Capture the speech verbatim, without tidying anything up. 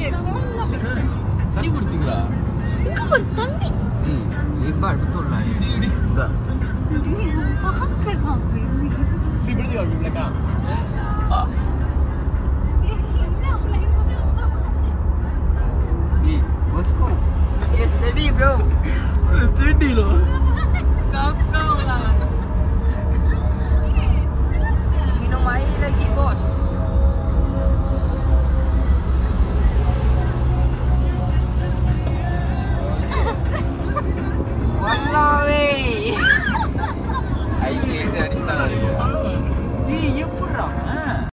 தண்ணி குடிச்சிங்களா? இங்க ஒரு தண்ணி. Hebat betul lah ni. Enggak. Dia pakai baby. Si berarti kau belakang. Eh, bosku. Yes, steady bro. Steady loh.